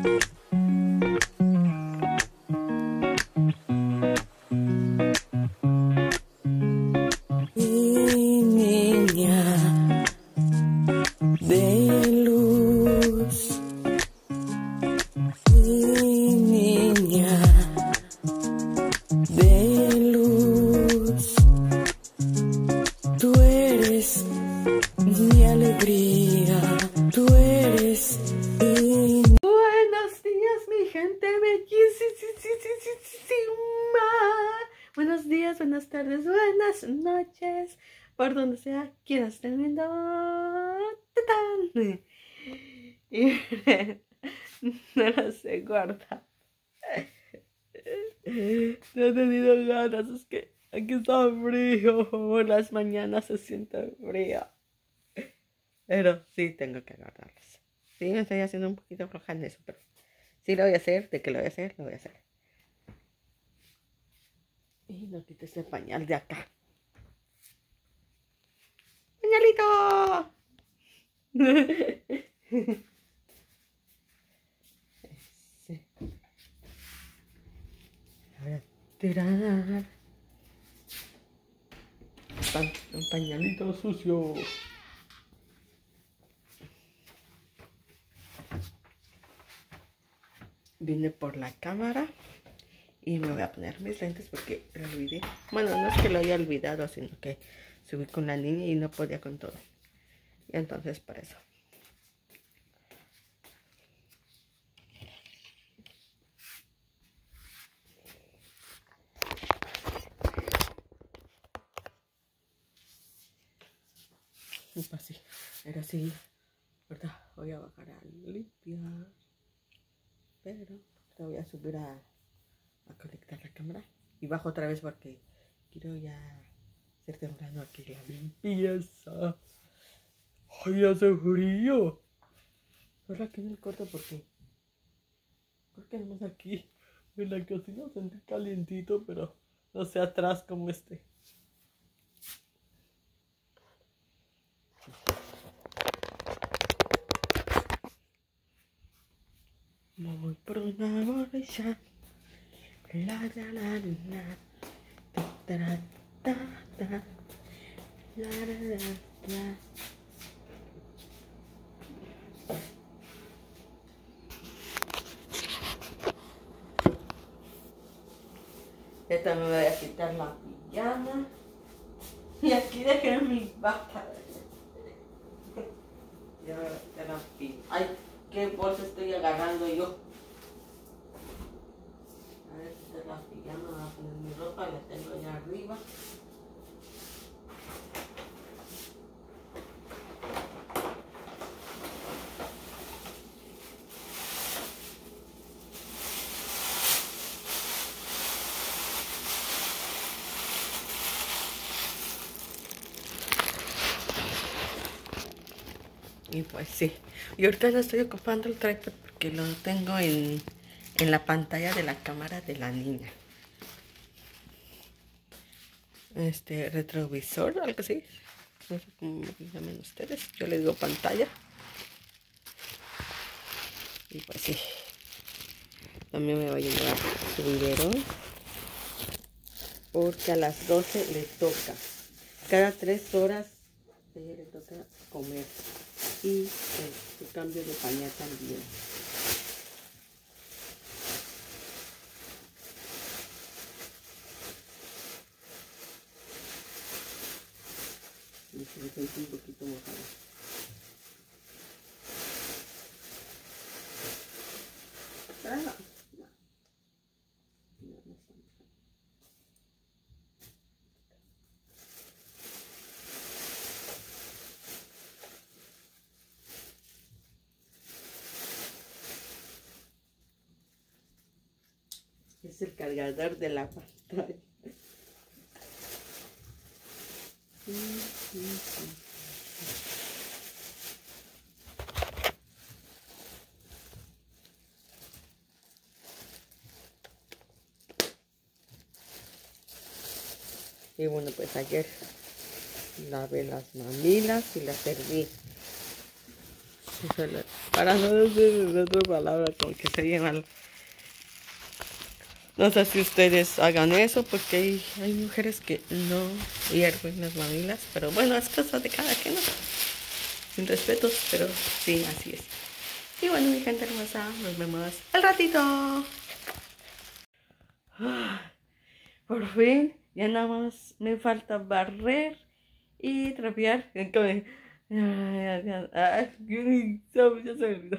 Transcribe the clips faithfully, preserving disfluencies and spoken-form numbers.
Buenos días, buenas tardes, buenas noches, por donde sea quieras estar viendo. Y no lo sé, gorda. No he tenido ganas, es que aquí está frío. Por las mañanas se siente frío. Pero sí tengo que agarrarlos. Sí, me estoy haciendo un poquito floja en eso, pero sí lo voy a hacer. ¿De qué lo voy a hacer? Lo voy a hacer. Y no quites el pañal de acá. ¡Pañalito! Sí. Voy a tirar un pañalito sucio. Vine por la cámara y me voy a poner mis lentes porque lo olvidé. Bueno, no es que lo haya olvidado, sino que subí con la niña y no podía con todo. Y entonces por eso. Y pues sí, era así. Ahorita voy a bajar a limpiar. Pero te voy a subir a, a conectar la cámara. Y bajo otra vez porque quiero ya hacer temprano aquí la limpieza. ¡Ay, hace frío! Ahora que en el corto porque creo que además aquí en la cocina sentí calientito, pero no sé atrás como este. Me voy por una borracha. La la la la. Ta ta ta ta. La la la la. Esta me voy a quitar la pijama. Y aquí dejé mi bata. Ya me voy a quitar la pijama. Ay, qué bolsa estoy agarrando yo. A ver, quitar la pijama, voy a poner mi ropa, la tengo allá arriba. Y pues sí, y ahorita no estoy ocupando el tripod porque lo tengo en, en la pantalla de la cámara de la niña. Este retrovisor, algo así. No sé cómo lo llaman ustedes. Yo le digo pantalla. Y pues sí. También me voy a llevar su biberón. Porque a las doce le toca. Cada tres horas a ella le toca comer. Y eh, su cambio de pañal también. Y se me siente un poquito mojada. Pero no, no. No, no está mojada. Es el cargador de la pantalla. Sí, sí, sí. Y bueno, pues ayer lavé las mamilas y las serví. para no decir otra palabra como que se oye mal. No sé si ustedes hagan eso porque hay, hay mujeres que no hierven las mamilas, pero bueno, es cosa de cada quien, ¿no? Sin respetos, pero sí, así es. Y bueno, mi gente hermosa, nos vemos al ratito. Por fin, ya nada más me falta barrer y trapear. Ay, ya se me olvidó.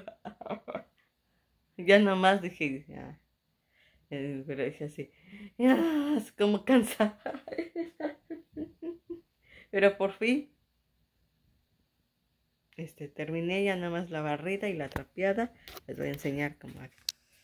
Ya nada más dije, ya. Pero dije así, ya, es como cansada. Pero por fin, este, terminé ya nada más la barrida y la trapeada. Les voy a enseñar cómo hago.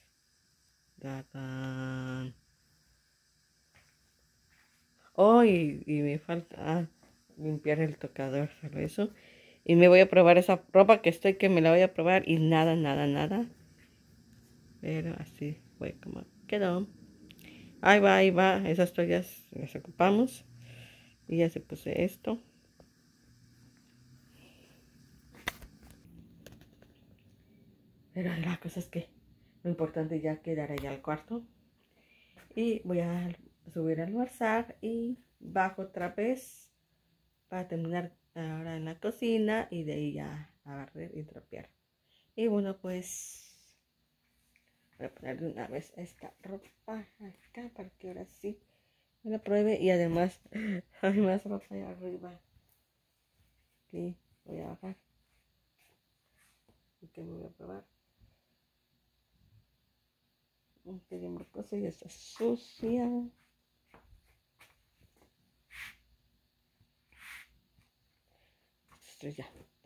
Oh, y, y me falta ah, limpiar el tocador, solo eso. Y me voy a probar esa ropa que estoy, que me la voy a probar y nada, nada, nada. Pero así fue como quedó. Ahí va, ahí va. Esas toallas las ocupamos. Y ya se puse esto. Pero la cosa es que lo importante ya quedar allá al cuarto. Y voy a subir a almorzar y bajo otra vez para terminar ahora en la cocina y de ahí ya a barrer y trapear. Y bueno, pues voy a poner de una vez esta ropa acá para que ahora sí me la pruebe. Y además hay más ropa allá arriba. Aquí voy a bajar. Y que me voy a probar. Qué bien cosa, ya está sucia. Estrella.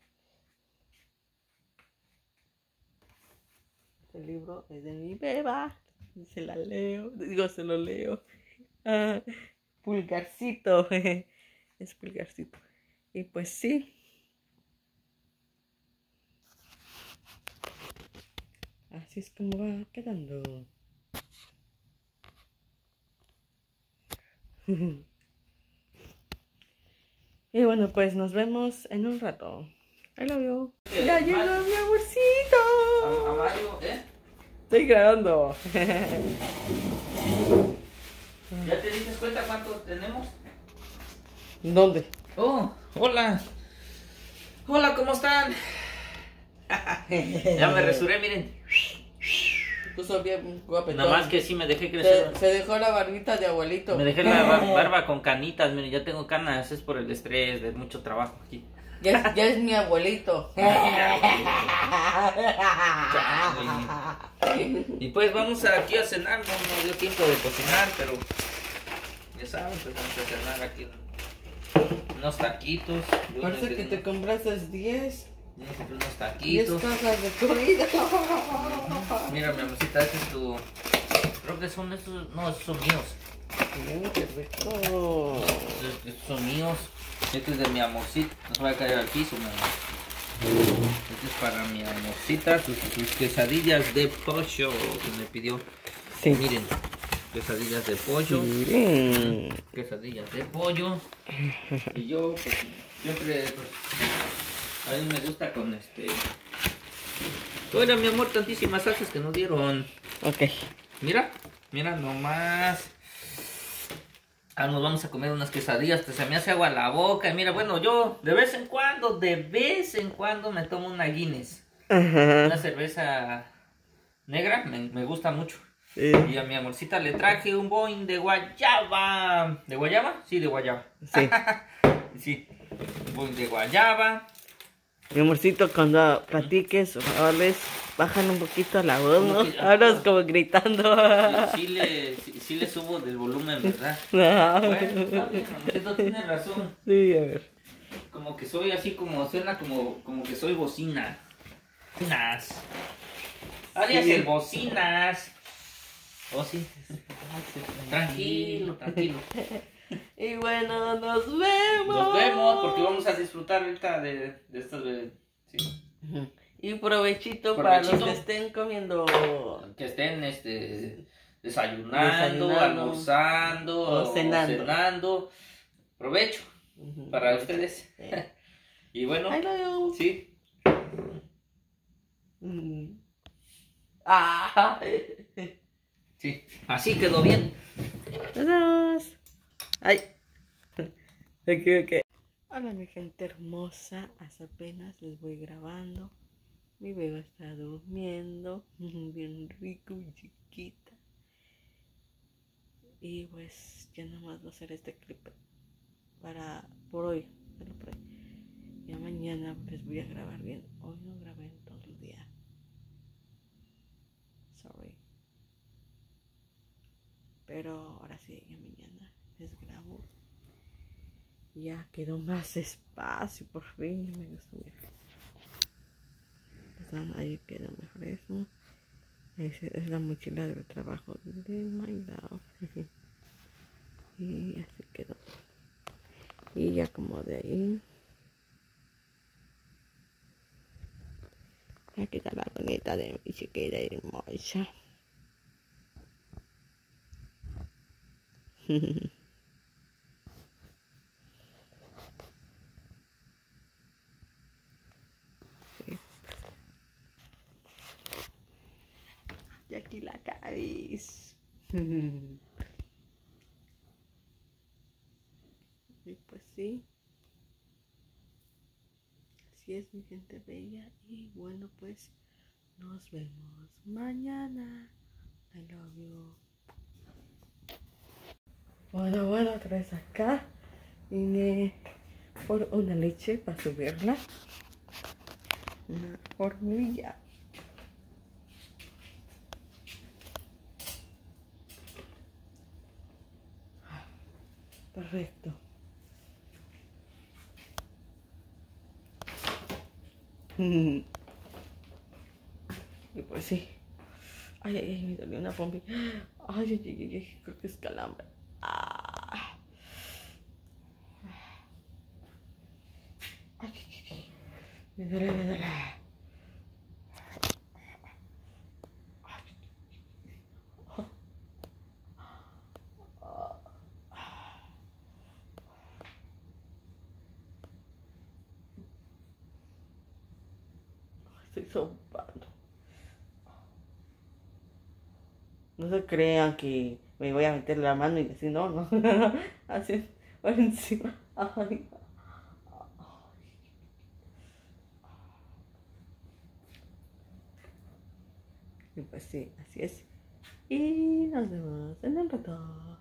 Este libro es de mi beba. Se la leo. Digo, se lo leo. Ah, Pulgarcito. Es Pulgarcito. Y pues sí. Así es como va quedando. Y bueno, pues nos vemos en un rato. I love you. Ya llegó mi amorcito. Amario, ¿eh? Estoy grabando. ¿Ya te diste cuenta cuántos tenemos? ¿Dónde? Oh, hola. Hola, ¿cómo están? Ya me resuré, miren. Puso bien guapetón. Nada más que sí me dejé crecer. Se, se dejó la barbita de abuelito. Me dejé la bar- barba con canitas, miren, ya tengo canas, es por el estrés de mucho trabajo aquí. Ya es, ya es mi abuelito. Y pues vamos aquí a cenar, no nos dio tiempo de cocinar, pero ya saben, pues vamos a cenar aquí unos taquitos. Yo Parece necesito- que te compraste diez. necesito unos diez taquitos. cajas de comida. Mira, mi amorcita, este es tu... Creo que son estos... No, estos son míos. Mira, qué rico. Estos, estos son míos. Este es de mi amorcita. No se va a caer al piso, mi amor. Este es para mi amorcita. Sus, sus quesadillas de pollo que me pidió. Sí. Miren. Quesadillas de pollo. Miren. Quesadillas de pollo. Y yo, pues, siempre... Pues, a mí me gusta con este... Oiga, mi amor, tantísimas salsas que nos dieron. Ok. Mira, mira nomás. Ah, nos vamos a comer unas quesadillas, pues se me hace agua la boca. Mira, bueno, yo de vez en cuando, de vez en cuando me tomo una Guinness. Ajá. Una cerveza negra, me, me gusta mucho. Sí. Y a mi amorcita le traje un Boing de guayaba. ¿De guayaba? Sí, de guayaba. Sí. Sí, un Boing de guayaba. Mi amorcito, cuando platiques, hables, bajan un poquito la voz, Como ¿no? que- Ahora es como gritando. Sí, sí le, sí, sí le subo del volumen, ¿verdad? Ah. Bueno, está bien, amorcito tiene razón. Sí, a ver. Como que soy así, como suena como, como que soy bocina. Bocinas. Alias Sí. el bocinas. Oh, sí. Tranquilo, tranquilo. Y bueno, nos vemos. Nos vemos porque vamos a disfrutar ahorita de, de esto de... Sí. Y provechito, para los Provechito. que estén comiendo. Que estén este, desayunando, Desayunando. almorzando O cenando. cenando. Provecho para ustedes. Sí. Y bueno, I love you. sí. Mm. Ah. Sí, así quedó bien. Adiós. Ay. Ok, ok. Hola mi gente hermosa, hasta apenas les voy grabando. Mi bebé está durmiendo, bien rico y chiquita. Y pues ya nomás voy a hacer este clip para por hoy, pero por hoy. Ya mañana les voy a grabar bien. Hoy no grabé en todo el día. Sorry. Pero ahora sí, ya mañana les grabo. Ya quedó más espacio, por fin me gustó. Ahí queda mejor eso. Esa es la mochila del trabajo de My Love. Y así quedó. Y ya como de ahí. Aquí está la bonita de mi chiquita hermosa. Y aquí la cabeza. Y pues sí. Así es mi gente bella. Y bueno pues nos vemos mañana. I love you. Bueno, bueno, otra vez acá. Vine por una leche para subirla. Una hormiguilla. Perfecto. Y pues sí. Ay, ay, ay, me dolió una pompi. Ay, ay, ay, ay, creo que es calambre. Ah. Ay, ay, ay. Me duele, me duele. Estoy sopando. No se crean que me voy a meter la mano y decir no, no. Así por encima. Ay. Y pues sí, así es. Y nos vemos en el rato.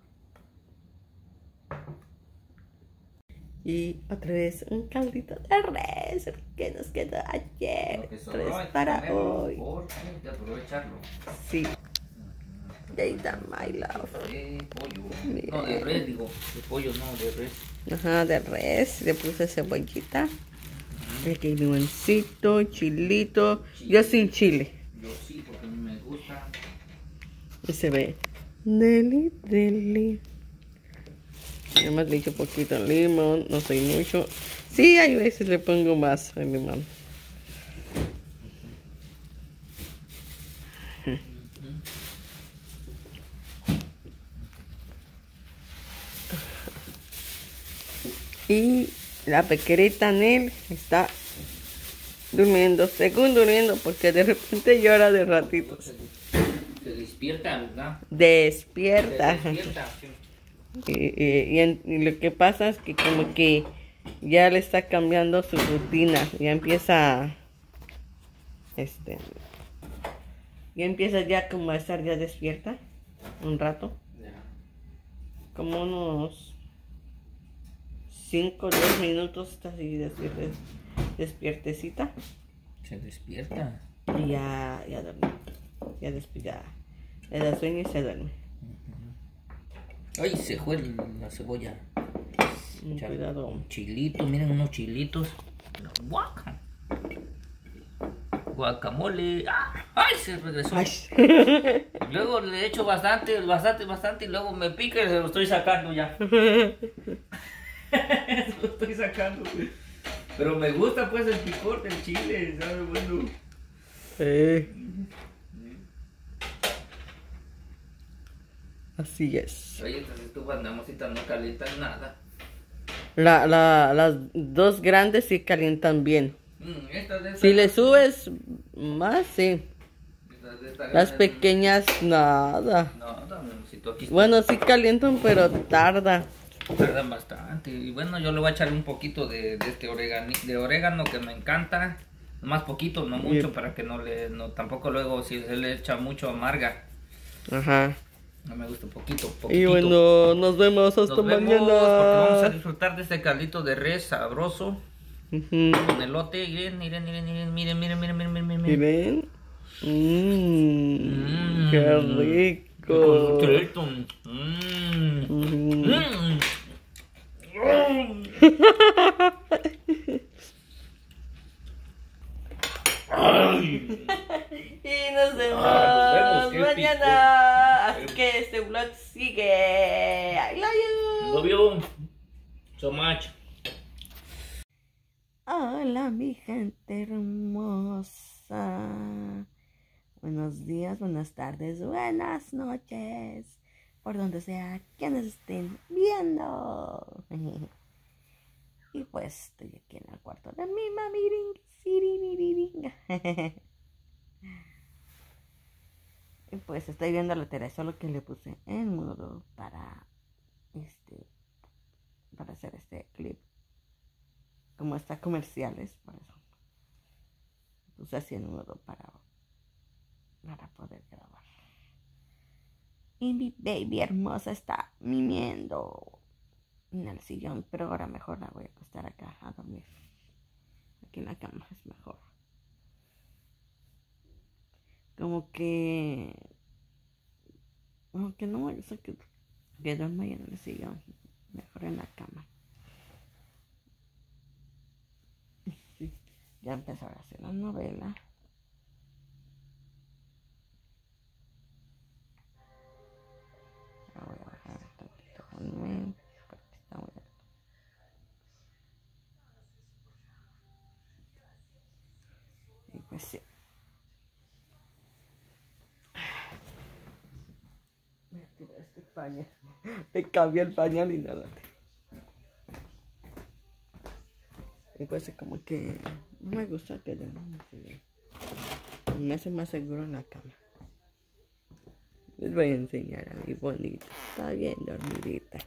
Y otra vez un caldito de res que nos quedó ayer. Tres para hoy. Por de aprovecharlo. Sí. Y ahí está My Love. De pollo. Bien. No, de res, digo. De pollo, no, de res. Ajá, de res. Le puse cebollita. Aquí limoncito, chilito. Chile. Yo sin chile. Yo sí, porque a mí me gusta. Y se ve deli, deli. Además le echo poquito limón, no soy mucho. Sí, hay veces le pongo más el limón. Y la pequeñita Nel está durmiendo, según durmiendo, porque de repente llora de ratitos. Se despierta, ¿verdad? Despierta. Se despierta, sí. Y, y, y, en, y lo que pasa es que como que ya le está cambiando su rutina. Ya empieza, este, ya empieza ya como a estar ya despierta un rato. Ya. Como unos cinco o diez minutos está así despierta, despiertecita. Se despierta. Y ya, ya duerme. Ya despierta. Le da sueño y se duerme. Ay, se fue la cebolla. Mm, cuidado. Un chilito, miren unos chilitos. Guaca. Guacamole. ¡Ah! ¡Ay! Se regresó. Ay. Luego le echo bastante, bastante, bastante y luego me pica y se lo estoy sacando ya. Se lo estoy sacando. Pero me gusta pues el picor del chile, ¿sabe? Bueno. Eh. Así es. Oye, estas estufas namositas no calientan nada. La, la, las dos grandes sí calientan bien. Mm. Mm, esta de esta Si le subes más, sí. esta de esta Las gana- pequeñas, nada. No, dame un besito aquí. Bueno, sí calientan, pero tarda. Tardan bastante. Y bueno, yo le voy a echar un poquito de, de este orégano, de orégano que me encanta. Más poquito, no mucho, Bien. para que no le, no, tampoco luego si se le echa mucho amarga. Ajá. No me gusta poquito, Y poquitito. bueno, nos vemos hasta Nos vemos mañana. porque vamos a disfrutar de este caldito de res sabroso. Ujú. Con elote, miren, miren, miren, miren, miren, miren, miren, miren, miren, ¿Y miren. ven? Mmm, Mm. qué Con rico. chilito. Mm. Ujú. Mm. Ay. Y nos vemos, Ah, nos vemos, qué mañana. Así que este vlog sigue. I love you. Love you so much. Hola, mi gente hermosa. Buenos días, buenas tardes, buenas noches. Por donde sea que nos estén viendo. Y pues estoy aquí en el cuarto de mi mami. Y pues estoy viendo la tele, solo que le puse en modo para este para hacer este clip. Como está comerciales, por eso puse así en modo para, para poder grabar. Y mi baby hermosa está mimiendo en el sillón, pero ahora mejor la voy a acostar acá a dormir. Aquí en la cama es mejor. Como que como que no me gusta que, que duerma ahí en el sillón. Mejor en la cama. Sí, ya empezó a hacer la novela. La voy a bajar un tantito con él, porque está muy alto. Y pues sí. Voy a tirar este pañal. Me cambié el pañal y nada. Y pues como que no me gusta que duerma en el sillón. Me hace más seguro en la cama. Les voy a enseñar a mi bonita. Está bien dormidita.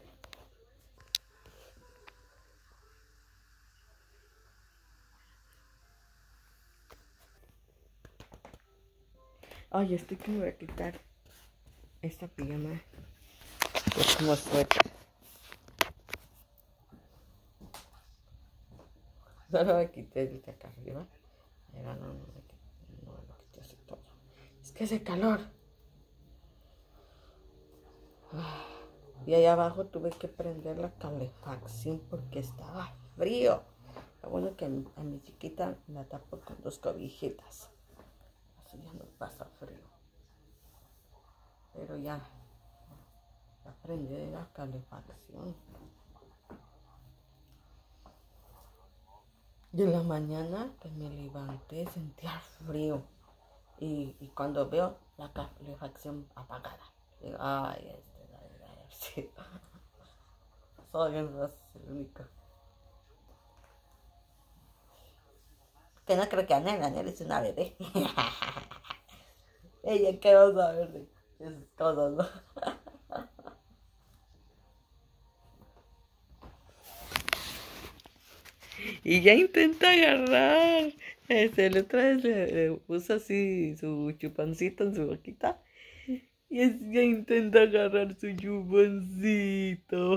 Ay, estoy que me voy a quitar esta pijama. Es como suéter. Solo me quité el de acá arriba. Pero no, no me quité, no me lo quité así todo. Es que hace calor. Y allá abajo tuve que prender la calefacción porque estaba frío. Lo bueno que a mi, a mi chiquita la tapo con dos cobijitas. Así ya no pasa frío. Pero ya, ya prendí la calefacción. Y en la mañana que me levanté sentía frío. Y, y cuando veo la calefacción apagada, digo, ay, este, ay, ay, sí. Soy el único. Que no creo que Anel, Anel es una bebé. Ella, ¿qué va a saber de esas cosas, no? Y ya intenta agarrar. Este, la otra vez le, le puso así su chuponcito en su boquita. Y es, ya intenta agarrar su chuponcito.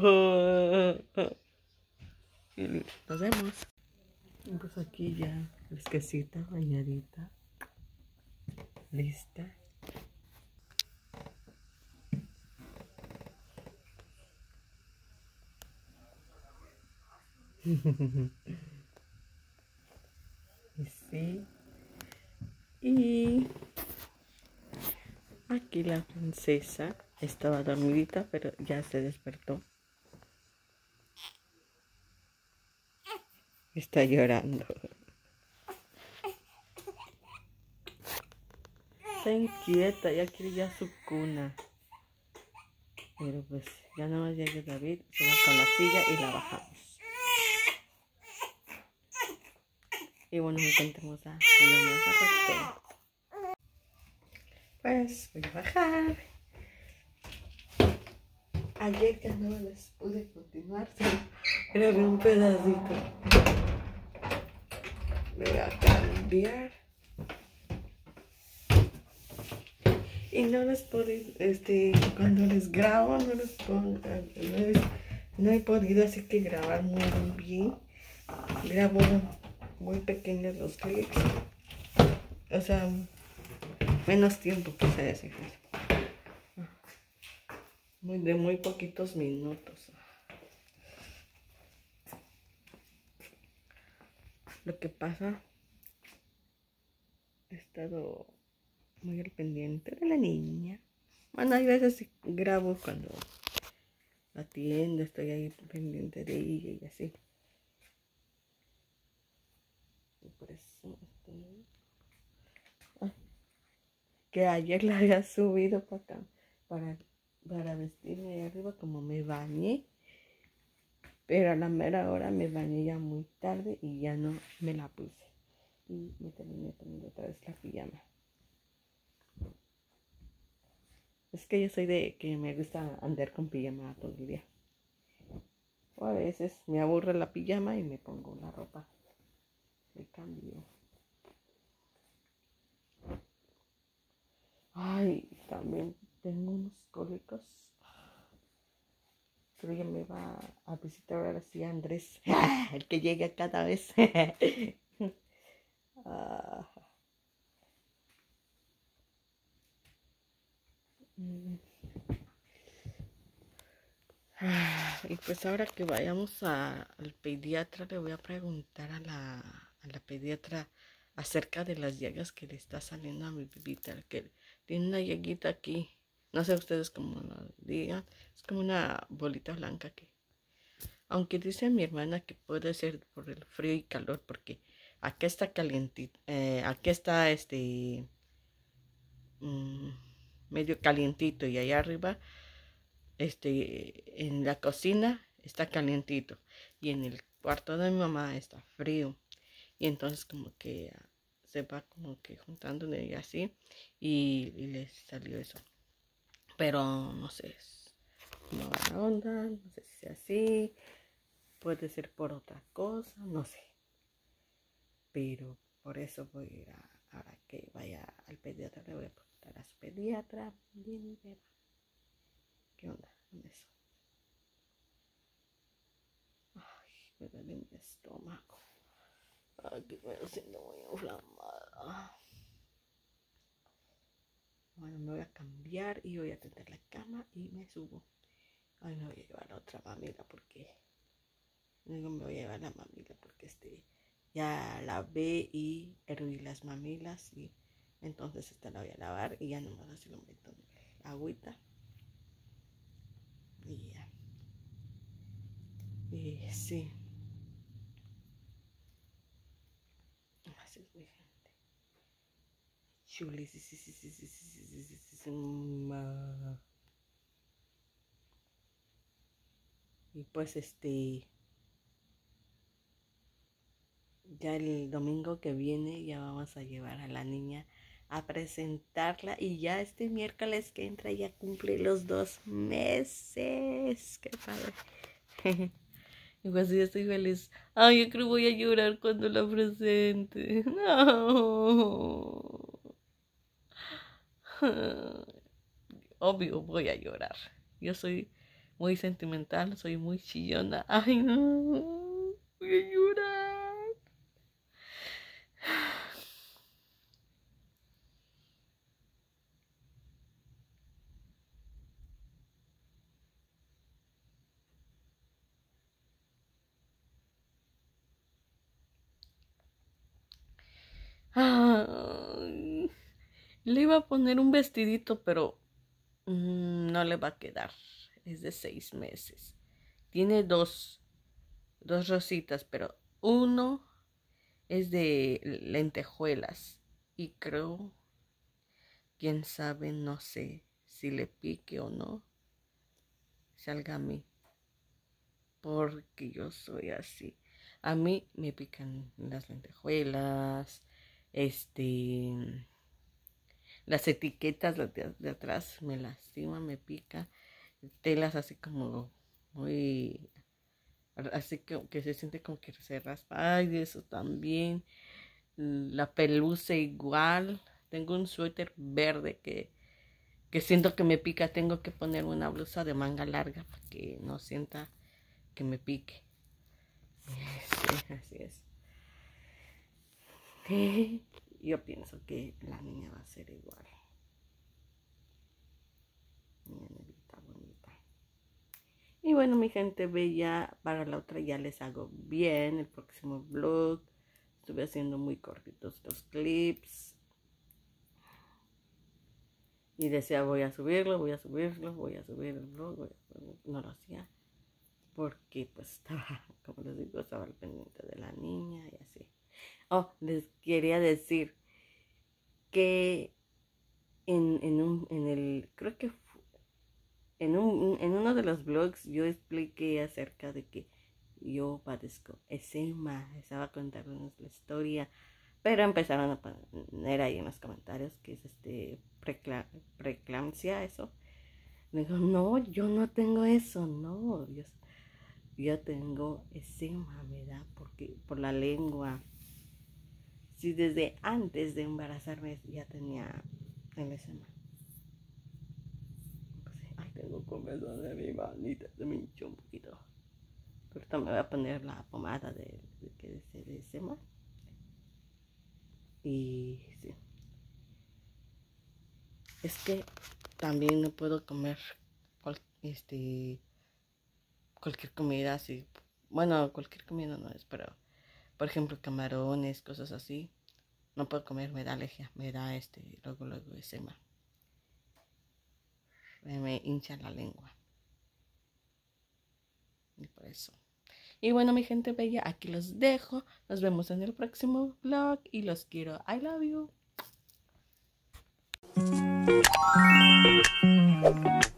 Y nos vemos. Pues aquí ya, fresquecita, bañadita. Lista. Y sí. Y aquí la princesa estaba dormidita, pero ya se despertó. Está llorando. Está inquieta, ya quiere ya su cuna. Pero pues ya nada más llega David, se va con la silla y la bajamos. Y bueno, intentemos a subir más a ratito. Pues voy a bajar. Ayer que no les pude continuar, pero grabé un pedacito. Me voy a cambiar. Y no les puedo, este, cuando les grabo, no les puedo, no, les, no he podido así que grabar muy bien. Grabo muy pequeños los clips. O sea, menos tiempo quise decir. Muy, de muy poquitos minutos. Lo que pasa, he estado muy al pendiente de la niña. Bueno, hay veces sí grabo cuando la atiendo, estoy ahí pendiente de ella y así. Y por eso estoy... Ay, que ayer la había subido para acá, para, para vestirme ahí arriba, como me bañé. Pero a la mera hora me bañé ya muy tarde y ya no me la puse. Y me terminé poniendo otra vez la pijama. Es que yo soy de que me gusta andar con pijama todo el día. O a veces me aburre la pijama y me pongo la ropa de cambio. Ay, también tengo unos cólicos. Pero ya me va a visitar ahora sí Andrés, el que llega cada vez. ah. mm. Y pues ahora que vayamos a, al pediatra, le voy a preguntar a la, a la pediatra acerca de las llagas que le está saliendo a mi bebita, que tiene una llaguita aquí, no sé ustedes cómo lo digan, es como una bolita blanca que, aunque dice mi hermana que puede ser por el frío y calor, porque acá está calientito, eh, aquí está este mmm, medio calientito y allá arriba este, en la cocina está calientito y en el cuarto de mi mamá está frío. Y entonces como que uh, se va como que juntando y así y, y le salió eso. Pero no sé, es una buena onda, no sé si sea así, puede ser por otra cosa, no sé. Pero por eso voy a ir a, ahora que vaya al pediatra, le voy a preguntar a su pediatra, bien, bien, ¿qué onda con eso? Me duele mi estómago. Aquí me siento muy inflamada. Bueno, me voy a cambiar y voy a tender la cama y me subo. Ay, me voy a llevar a otra mamila porque... Digo, me voy a llevar a la mamila porque este... Ya lavé y herví las mamilas y entonces esta la voy a lavar y ya nomás así lo meto en agüita. Y ya. Y sí. Así es mi gente. Chuli, sí, sí, sí, sí, sí, sí, sí, sí, sí, sí, sí. Y pues este... Ya el domingo que viene ya vamos a llevar a la niña a presentarla y ya este miércoles que entra ya cumple los dos meses. ¡Qué padre! Y pues yo estoy feliz. Ay, yo creo que voy a llorar cuando la presente. No. Obvio voy a llorar. Yo soy muy sentimental, soy muy chillona. Ay, no. Voy a llorar. Ay, le iba a poner un vestidito, pero mmm, no le va a quedar. Es de seis meses. Tiene dos, dos rositas, pero uno es de lentejuelas. Y creo, quién sabe, no sé si le pique o no. Salga a mí. Porque yo soy así. A mí me pican las lentejuelas, este, las etiquetas de, de atrás me lastiman, me pica, telas así como muy, así que, que se siente como que se raspa, ay, eso también, la pelusa igual, tengo un suéter verde que, que siento que me pica, tengo que poner una blusa de manga larga para que no sienta que me pique. Sí, así es. Yo pienso que la niña va a ser igual. Mi nenita bonita. Y bueno, mi gente bella, para la otra ya les hago bien el próximo vlog. Estuve haciendo muy cortitos los clips. Y decía, voy a subirlo, voy a subirlo, voy a subir el vlog. Voy a subirlo. No lo hacía. Porque pues estaba, como les digo, estaba al pendiente de la niña y así. Oh, les quería decir que en, en, un, en el, creo que en, un, en uno de los blogs yo expliqué acerca de que yo padezco eczema, estaba contándoles la historia, pero empezaron a poner ahí en los comentarios que es este precla, preeclampsia, eso. Le digo, no, yo no tengo eso, no, yo, yo tengo eczema, ¿verdad? Porque por la lengua. Si desde antes de embarazarme ya tenía el eczema. Pues, ay, tengo comezón de mi manita, se me hinchó un poquito. Pero ahorita me voy a poner la pomada de, de, de, de, de eczema. Y sí. Es que también no puedo comer cual, este, cualquier comida así. Bueno, cualquier comida no es, pero por ejemplo camarones, cosas así. No puedo comer, me da alergia, me da este, luego, luego eczema. Me, me hincha la lengua. Y por eso. Y bueno, mi gente bella, aquí los dejo. Nos vemos en el próximo vlog. Y los quiero. I love you.